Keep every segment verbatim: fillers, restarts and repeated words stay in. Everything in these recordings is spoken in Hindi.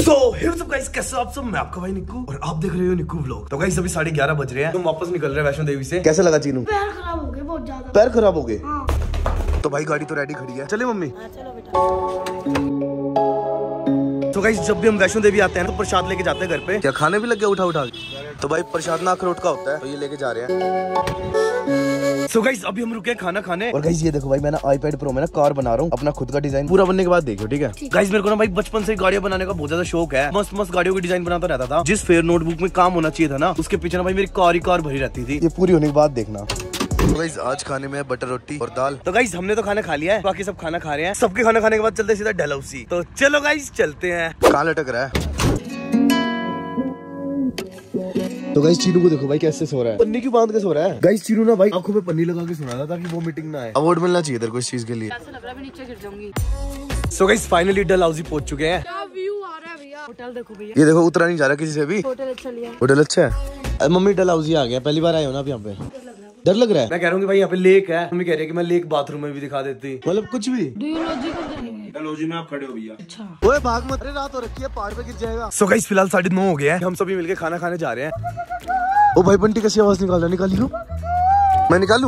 सो हे व्हाट्स अप गाइस, कैसे हो आप सब? मैं आपका भाई निक्कू और आप देख रहे हो निक्कू व्लॉग। तो गाइस अभी साढ़े ग्यारह बज रहे हैं, तुम वापस निकल रहे हैं वैष्णो देवी से। कैसा लगा चीनू? पैर खराब हो गए बहुत ज्यादा। पैर खराब हो गए? हाँ। तो भाई गाड़ी तो रेडी खड़ी है, चले मम्मी? हाँ, चलो बेटा। तो गाइस जब भी हम वैष्णो देवी आते हैं तो प्रसाद लेके जाते हैं घर पे। क्या खाने भी लग गया उठा उठा के? तो भाई प्रसाद ना अखरोट का होता है, तो ये लेके जा रहे हैं। सो गाइस अभी हम रुके खाना खाने। और गाइस ये देखो भाई, मैं ना आईपैड प्रो में ना कार बना रहा हूँ, अपना खुद का डिजाइन पूरा बनने के बाद देखो, ठीक है गाइस। मेरे को ना भाई बचपन से गाड़ियां बनाने का बहुत ज्यादा शौक है, मस्त मस्त गाड़ियों की डिजाइन बनाता रहता था। जिस फेयर नोटबुक में काम होना चाहिए था ना, उसके पीछे ना भाई मेरी कार ही कार भरी रहती थी। ये पूरी होने के बाद देखना। तो गाइस आज खाने में बटर रोटी और दाल। तो गाइस हमने तो खाना खा लिया है, बाकी सब खाना खा रहे हैं। सबके खाना खाने के बाद चलते हैं सीधा डलहौसी। तो चलो गाइस चलते हैं। कहाँ लटक रहा है? तो गाइस चीनू को देखो भाई कैसे सो रहा है, पन्नी क्यों बांध के सो रहा है? गाइस चीनू ना भाई आंखों में पन्नी लगा के सोना था ताकि वो मीटिंग ना आए। अवार्ड मिलना चाहिए तेरे को इस चीज के लिए। ऐसा लग रहा है मैं नीचे गिर जाऊंगी। सो गाइस फाइनली डलहौसी पहुंच चुके हैं। क्या व्यू आ रहा है भैया। होटल देखो भैया, ये देखो उतरा नहीं जा रहा किसी से भी। होटल अच्छा लिया। होटल अच्छा है। मम्मी डलहौसी आ गया, पहली बार आए हो ना आप यहाँ पे? डर लग रहा है? मैं कह रहा हूँ कि भाई यहाँ पे लेक है, मम्मी कह रही है कि मैं लेक बाथरूम में भी दिखा देती, मतलब कुछ भी। डलहौसी में आप खड़े हो भैया। अच्छा ओए भाग मत, रात हो रखी है, पहाड़ पे गिर जाएगा। सो गाइस फिलहाल साढ़े नौ हो गया है, हम सभी मिलके खाना खाने जा रहे हैं। ओ भाई बंटी कैसी आवाज निकाल रहा है? निकालियो, मैं निकालूं?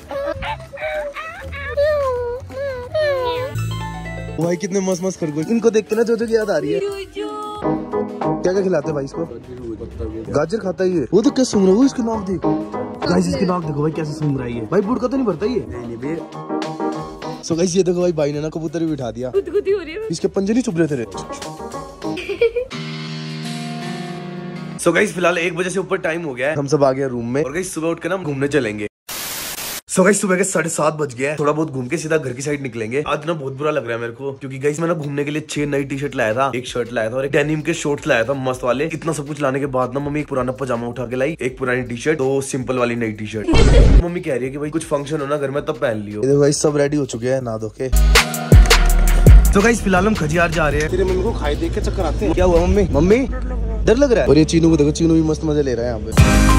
ओ भाई कितने मस्त मस्त खरगोश, इनको देख के ना जो जो की याद आ रही है। क्या क्या खिलाते हैं भाई इसको? गाजर खाता है ये। वो तो क्या सूंघ रहा है, इसकी नाक देख गाइस, इसकी नाक देखो भाई कैसे सूंघ रही है। भाई बुड़का तो नहीं भरता ये? नहीं नहीं। सो गाइस ये देखो भाई, भाई ने ना कबूतर भी बिठा दिया। गुदगुदी हो रही है। इसके पंजे नहीं चुभ रहे तेरे? सो so गाइस फिलहाल एक बजे से ऊपर टाइम हो गया है, हम सब आ गए रूम में। और गाइस सुबह उठ के ना घूमने चलेंगे। सो so गाइस सुबह के साढ़े सात बज गए हैं, थोड़ा बहुत घूम के सीधा घर की साइड निकलेंगे। आज ना बहुत बुरा लग रहा है मेरे को, क्योंकि गाइस मैं ना घूमने के लिए छह नई टी शर्ट लाया था, एक शर्ट लाया था और एक डेनिम के शॉर्ट्स लाया था मस्त वाले। इतना सब कुछ लाने के बाद ना मम्मी एक पुराना पजामा उठा के लाई, एक पुरानी टी शर्ट, दो सिंपल वाली नई टी शर्ट। मम्मी कह रही है कि भाई कुछ फंक्शन हो ना घर में तब पहन लियो। देखो गाइस सब रेडी हो चुके हैं नहा धो के। तो गाइस फिलहाल हम खजियार जा रहे हैं। तेरे मम्मी को खाई देख के चक्कर आते हैं। क्या हुआ मम्मी? मम्मी डर लग रहा है। और ये चीनू को देखो, चीनू भी मस्त मजे ले रहा है यहाँ पे।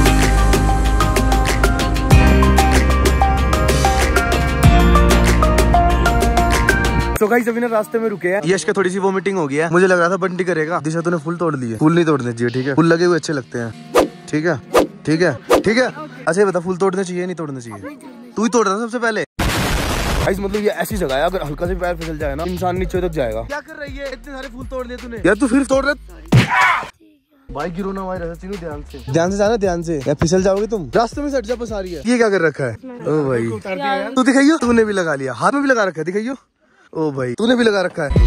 तो गाइस अभी ना रास्ते में रुके हैं, यश का थोड़ी सी वोमिटिंग हो गया है। मुझे लग रहा था बंटी करेगा। दिशा तूने फूल तोड़ लिए। फूल नहीं तोड़ने चाहिए, ठीक है? फूल लगे हुए अच्छे लगते हैं, ठीक है ठीक है ठीक है। अच्छा ये बता, फूल तोड़ने चाहिए नहीं तोड़ने चाहिए? तू ही तोड़ रहा सबसे पहले। गाइस मतलब ये ऐसी जगह है, अगर हल्का से पैर फिसल जाए ना, इंसान नीचे तक जाएगा। क्या कर रही है? इतने सारे फूल तोड़ लिए तूने यार, तू फिर तोड़ रहा। भाई गिरो ना भाई, चीनू ध्यान से ध्यान से जाना, ध्यान से, या फिसल जाओगे तुम। रास्ते में सट जा बस आ रही है। ये क्या कर रखा है? ओ भाई तू दिखाइयो, तूने भी लगा लिया, हाथ में भी लगा रखा है, दिखाइयो। ओ भाई तूने भी लगा रखा है।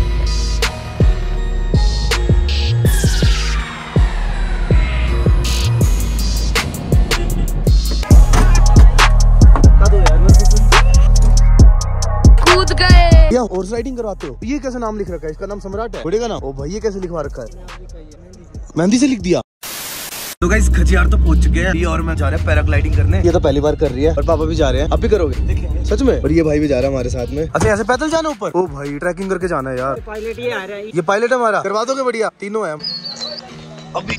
कूद गए। या हॉर्स राइडिंग करवाते हो? ये कैसे नाम लिख रखा है? इसका नाम सम्राट है, बढ़ेगा ना? ओ भाई ये कैसे लिखवा रखा है? मेहंदी से लिख दिया। तो गाइस खजियार तो पहुंच चुके हैं, ये और मैं जा रहे हैं पैराग्लाइडिंग करने। ये तो पहली बार कर रही है और पापा भी जा रहे हैं। आप भी करोगे? सच में? और ये भाई भी जा रहा है हमारे साथ में। अच्छा ऐसे पैदल जाना ऊपर? ओ भाई ट्रैकिंग करके जाना है यार। पायलट ये आ रहा है। ये पायलट है हमारा, करवा दोगे? बढ़िया, तीनों है हम। अभी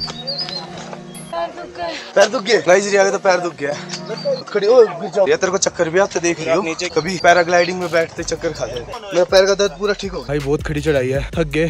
पैर दुख गए गाइस, आगे तो पैर दुख गया। खड़ी ओ यार, तेरे को चक्कर भी आते देख लियो नीचे कभी? पैराग्लाइडिंग में बैठते चक्कर खाते। मेरा पैर का दर्द पूरा ठीक हो भाई, बहुत खड़ी चढ़ाई है, थक गए।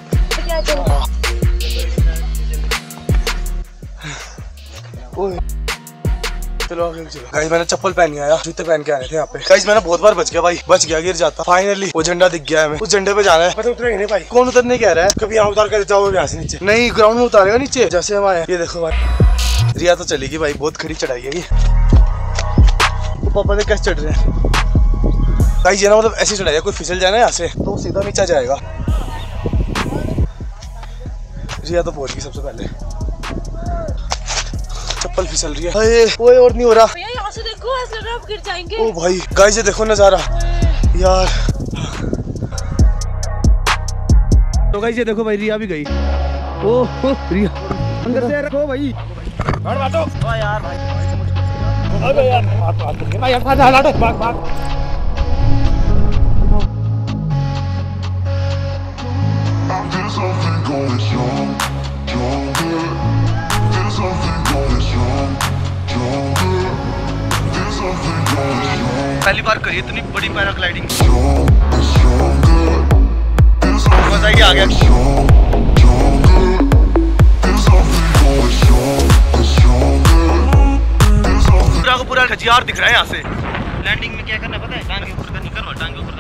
चलो गाइस मैंने चप्पल पहन के आया, जूते पहन के आए थे यहाँ पे। गाइस मैंने बहुत बार बच गया भाई, बच गया, गिर जाता। फाइनली वो झंडा दिख गया है, हमें उस झंडे पे जाना है। उतरेंगे नहीं भाई। कौन उतरने कह रहा है? कभी यहाँ उतार कर जाओ यहाँ से नीचे। नहीं ग्राउंड में उतारेगा नीचे जैसे हम आए। ये देखो भाई रिया तो चलेगी भाई, बहुत खड़ी चढ़ाई है ये। पापा ने कैसे चढ़ रहे हैं गाइस? ये ना मतलब ऐसी चढ़ाई है, कोई फिसल जाए ना यहाँ से तो सीधा नीचे जाएगा। रिया तो पहुंच गई सबसे पहले। चप्पल फिसल रही है। ओए और नहीं हो रहा भैया, यहाँ से देखो, ऐसा लग रहा है आप गिर जाएंगे। ओ भाई गाइस ये देखो नजारा यार। तो गाइस ये देखो भाई, रिया भी गई। ओह रिया अंदर से रखो भाई। भाड़ बाटो ओ यार भाई, अबे यार बात बात कर भाई, यार भाग भाग भाग भाग। पहली बार करी इतनी बड़ी पैराग्लाइडिंग, मजा ही आ गया। खजियार दिख रहा है यहाँ से। लैंडिंग में क्या करना पता है? टांग के ऊपर करनी, करवा टांग के ऊपर।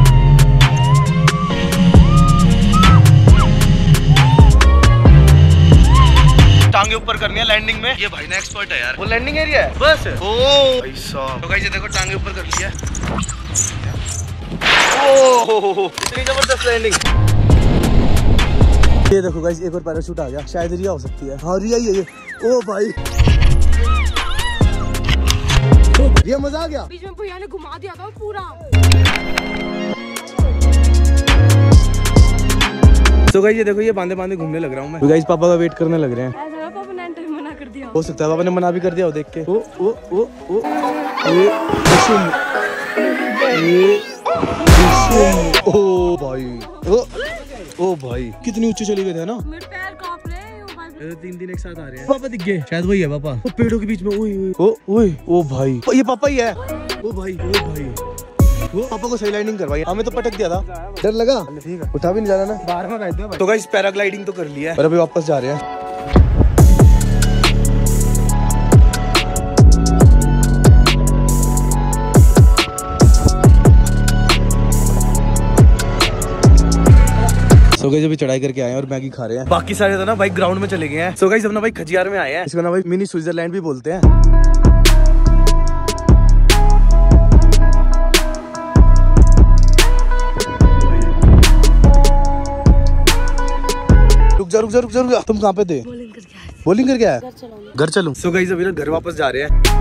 टांगे ऊपर करनी है लैंडिंग में। ये भाई ना एक्सपर्ट है यार। वो लैंडिंग एरिया है बस। ओ भाई साहब, तो गाइस ये देखो टांगे ऊपर कर लिया। ओह इतनी जबरदस्त लैंडिंग। ये देखो गाइस एक और पैराशूट आ गया, शायद रिया हो सकती है। हाँ रिया ही है ये। ओ भाई रिया मजा आ गया। बीच में भैया ने घुमा दिया था पूरा। तो गाइस ये देखो ये बांधे बांधे घूमने लग रहा हूँ मैं। तो गाइस पापा का वेट करने लग रहे हैं। ऐसा पापा ने एंट्री मना कर दिया। हो सकता है पापा ने मना भी कर दिया हो देख के। ओ ओ ओ ओ ये ये ओ भाई ओ ओ भाई कितनी ऊंचे चले गए थे ना। मेरे पैर कांप रहे हैं। ओ तीन दिन एक साथ आ रहे हैं। पापा दिख गए, शायद वही है पापा। वो पेड़ों के बीच में। ओए ओए ओए ओ भाई ये पापा ही है। ओ भाई ओ भाई वो पापा को सही लैंडिंग करवाई। हमें तो पटक दिया था, डर लगा। ठीक है उठा भी नहीं जाना ना, बाहर में बैठ दो। तो गाइस पैराग्लाइडिंग तो कर लिया है और अभी वापस जा रहे हैं। सो गाइस अभी चढ़ाई करके आए हैं और मैगी खा रहे हैं। बाकी सारे तो ना भाई ग्राउंड में चले गए हैं। सो गाइस अब ना भाई खजियार में आए हैं। इसको ना भाई मिनी स्विट्जरलैंड भी बोलते हैं। रुक जा रुक जा रुक जा रुक जा। तुम कहाँ पे थे? बॉलिंग करके आए। बॉलिंग करके आया? घर चलो। घर चलूं? सो गाइस अभी ना घर वापस जा रहे हैं।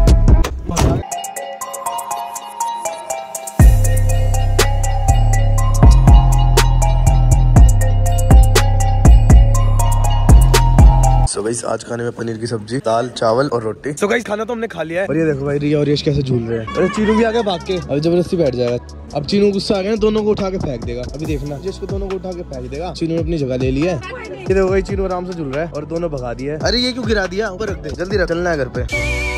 सो गाइस आज खाने में पनीर की सब्जी, दाल, चावल और रोटी। सो गाइस खाना तो हमने खा लिया है। और ये देखो भाई रिया और यश कैसे झूल रहे हैं। अरे चीनू भी आ गया भाग के, अब जबरदस्ती बैठ जाएगा। अब चीनू गुस्सा आ गया ना, दोनों को उठा के फेंक देगा। अभी देखना यश को दोनों को उठा के फेंक देगा। चीनू ने अपनी जगह ले ली है। ये देखो भाई चीनू आराम से झूल रहा है और दोनों भगा दिया है। अरे ये क्यों गिरा दिया? ऊपर रख दे, जल्दी रख, चलना है घर पे।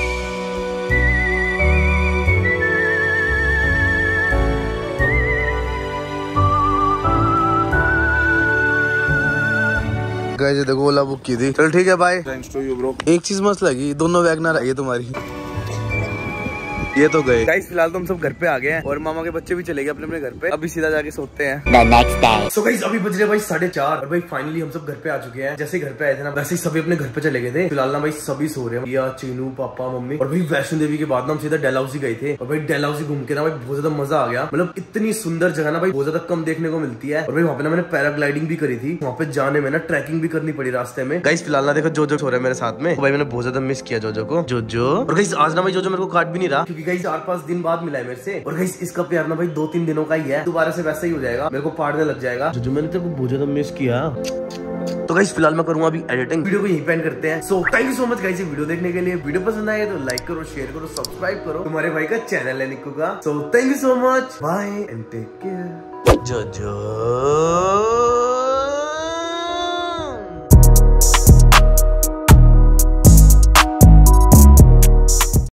गाइस देखो ओला बुक की थी। चल ठीक है bye. Thanks to you bro. एक चीज मस्त लगी, दोनों वैगनर आई है तुम्हारी। ये तो गए गाइस। फिलहाल तो हम सब घर पे आ गए हैं और मामा के बच्चे भी चले गए अपने अपने घर पे। अभी सीधा जाके सोते हैं। सो गाइस अभी बज रहे भाई साढ़े चार और भाई फाइनली हम सब घर पे आ चुके हैं। जैसे घर पे आए थे ना वैसे ही सभी अपने घर पे चले गए थे। फिलहाल ना भाई सभी सो रहे हैं, या चीनू, पापा, मम्मी। और भाई वैष्णो देवी के बाद ना हम सीधा डलहौजी गए थे और भाई डलहौजी घूम के ना भाई बहुत ज्यादा मजा आ गया। मतलब इतनी सुंदर जगह ना भाई बहुत ज्यादा कम देखने को मिलती है। और भाई वहाँ पे ना मैंने पैराग्लाइडिंग भी करी थी। वहाँ पे जाने में ना ट्रैकिंग भी करनी पड़ी रास्ते में। गाइस फिलहाल ना देखो जोजो सो रहा है मेरे साथ में। भाई मैंने बहुत ज्यादा मिस किया जोजो को। जोजो और गाइस आज ना भाई जोजो मेरे को काट भी नहीं रहा, क्योंकि गाइस चार पांच दिन बाद मिला है मेरे से। और गाइस इसका प्यार ना भाई दो तीन दिनों का ही है, दोबारा से वैसा ही हो जाएगा, मेरे को पाड़ने लग जाएगा। जो मैंने तेरे को बहुत ज्यादा मिस किया। तो गाइस फिलहाल मैं करूंगा अभी एडिटिंग, वीडियो को यहीं पे एंड करते हैं। So thank you so much guys ये वीडियो देखने के लिए। वीडियो पसंद आए तो लाइक करो, शेयर करो, सब्सक्राइब करो। तुम्हारे भाई का चैनल है निक्कू का। So thank you so much, bye and take care. जो जो